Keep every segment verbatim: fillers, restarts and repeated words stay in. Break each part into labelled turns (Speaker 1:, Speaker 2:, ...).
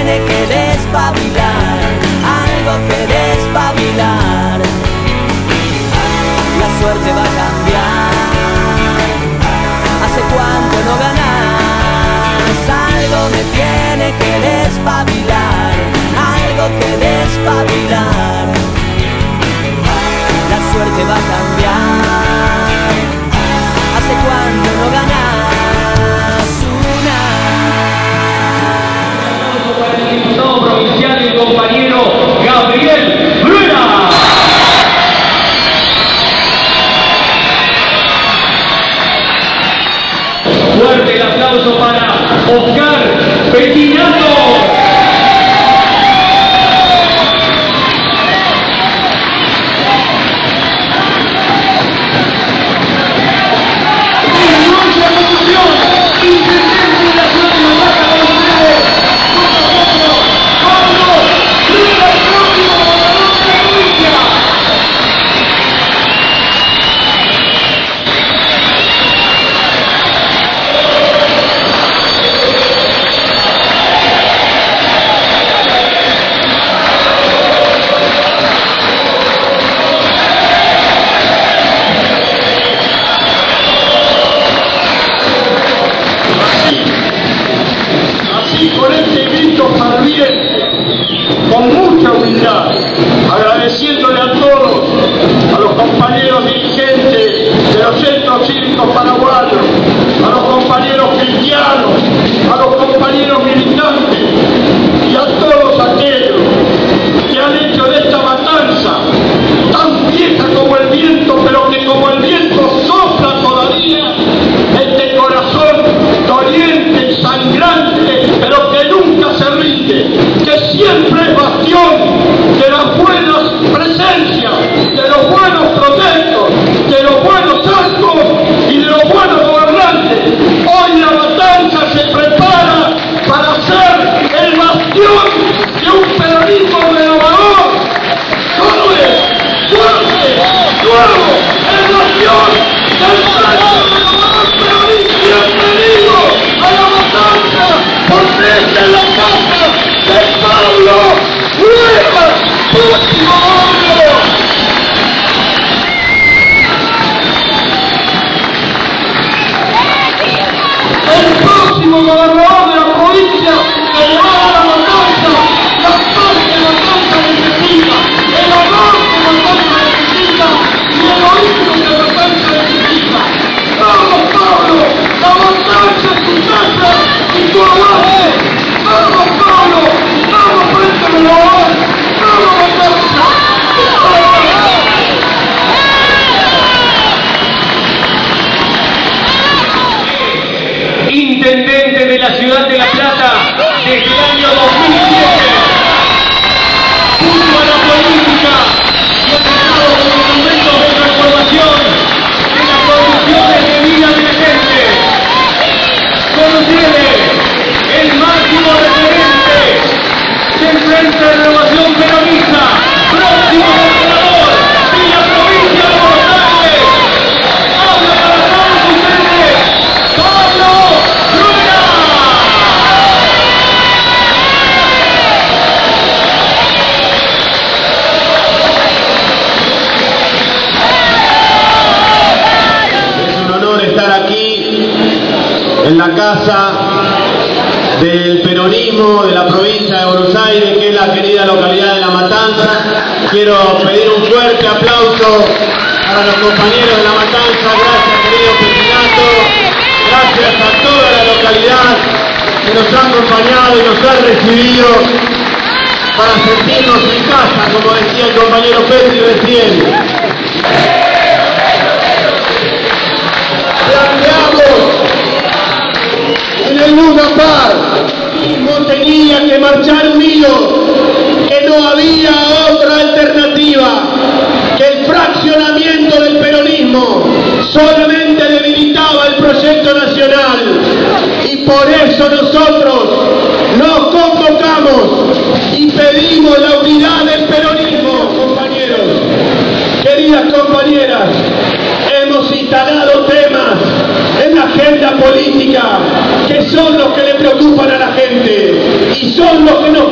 Speaker 1: tiene que despabilar, algo que despabilar. La suerte va a cambiar. ¿Hace cuánto no ganás? Algo me tiene que despabilar, algo que despabilar. La suerte va a cambiar. ¿Hace cuánto no ganás una?
Speaker 2: Para el diputado provincial, el compañero Gabriel Bruena. Fuerte el aplauso para Oscar Pettinato.
Speaker 3: Con este grito ferviente, con mucha humildad, agradeciéndole a todos, a los compañeros dirigentes de los centros cívicos paraguayos, a los compañeros cristianos, a los compañeros militantes y a todos aquellos que han hecho de esta matanza tan vieja como el viento, pero que como el viento sopla todavía, este corazón doliente y sangrante, pero que nunca se rinde, que siempre es bastión de las buenas presencias, de los buenos proyectos, de los buenos actos y de los buenos gobernantes. Hoy la matanza se prepara para ser el bastión de un peronismo renovador, joven, fuerte, nuevo, el bastión del Frente Renovador Peronista. Bienvenido a la matanza, porque esta es la casa de Pablo Rivas, último hombre. El próximo gobernador de la provincia que llevará a la matanza las paz que la matanza necesita, el honor que la matanza necesita y el oído que la matanza necesita. ¡Vamos, Pablo! ¡La matanza es tu casa y tu avance! ¡Vamos, Pablo! ¡Vamos, Frente Renovador! ¡Vamos, matanza!
Speaker 2: Intendente de la ciudad de La Plata desde el año dos mil siete, junto a la política y ocupado con instrumentos de transformación de las condiciones de vida de la gente. Con ustedes, el máximo referente del Frente de Renovación Peronista, próximo gobernador de la provincia de Buenos Aires. Habla para todos ustedes, Pablo Bruena.
Speaker 4: Es un honor estar aquí en la casa del peronismo de la provincia de Buenos Aires, que es la querida localidad de La Matanza. Quiero pedir un fuerte aplauso para los compañeros de La Matanza. Gracias, querido Pettinato. Gracias a toda la localidad que nos ha acompañado y nos ha recibido para sentirnos en casa, como decía el compañero Petri recién. Planteamos en el Luna Park, no tenía que marchar unido, que no había otra alternativa, que el fraccionamiento del peronismo solamente debilitaba el proyecto nacional, y por eso nosotros nos convocamos y pedimos la unidad del peronismo, compañeros. Queridas compañeras, hemos instalado temas en la agenda política que son los que le preocupan a la gente y son los que nos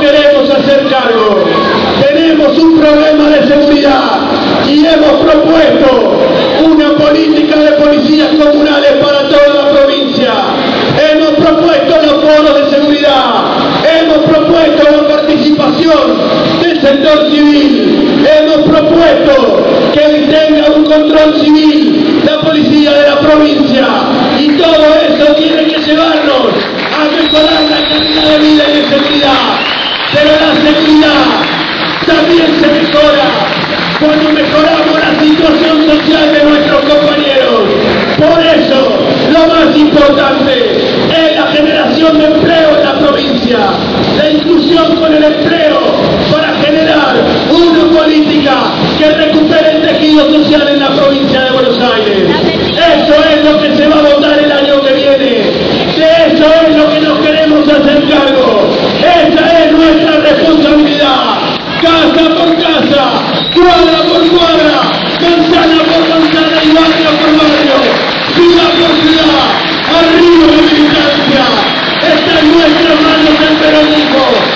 Speaker 3: propuesto una política de policías comunales para toda la provincia. Hemos propuesto los foros de seguridad. Hemos propuesto la participación del sector civil. Hemos propuesto que tenga un control civil la policía de la provincia. Y todo eso tiene que llevarnos a mejorar la calidad de vida y de seguridad. Pero la seguridad también se mejora cuando mejoramos la situación social de nuestros compañeros. Por eso, lo más importante es la generación de empleo en la provincia, la inclusión con el empleo para generar una política que recupere el tejido social en la provincia de Buenos Aires. Eso es lo que se va a votar el año que viene. De eso es lo que nos queremos hacer cargo. Esa es nuestra responsabilidad. Casa por casa, cuadra por cuadra, manzana por manzana y barrio por barrio, ciudad por ciudad, arriba la militancia. Está en nuestras manos el peronismo.